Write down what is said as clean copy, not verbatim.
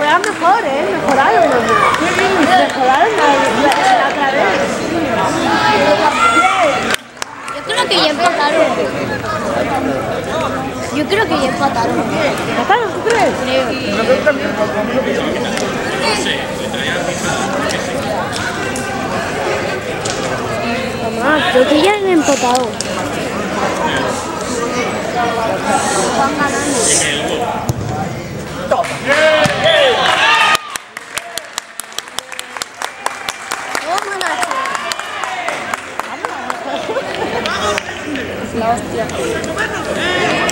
juegan mejor, mejoraron. Mejoraron la otra vez. Yo creo que ya empataron. Yo creo que ya empataron. ¿Empataron, tú crees? Mamá, creo que ya han empatado. Van ganando. La hostia.